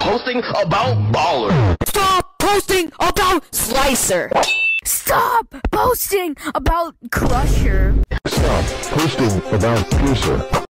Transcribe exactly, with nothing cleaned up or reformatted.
posting about Baller. Stop posting about Slicer. Stop posting about Crusher. Stop posting about Piercer.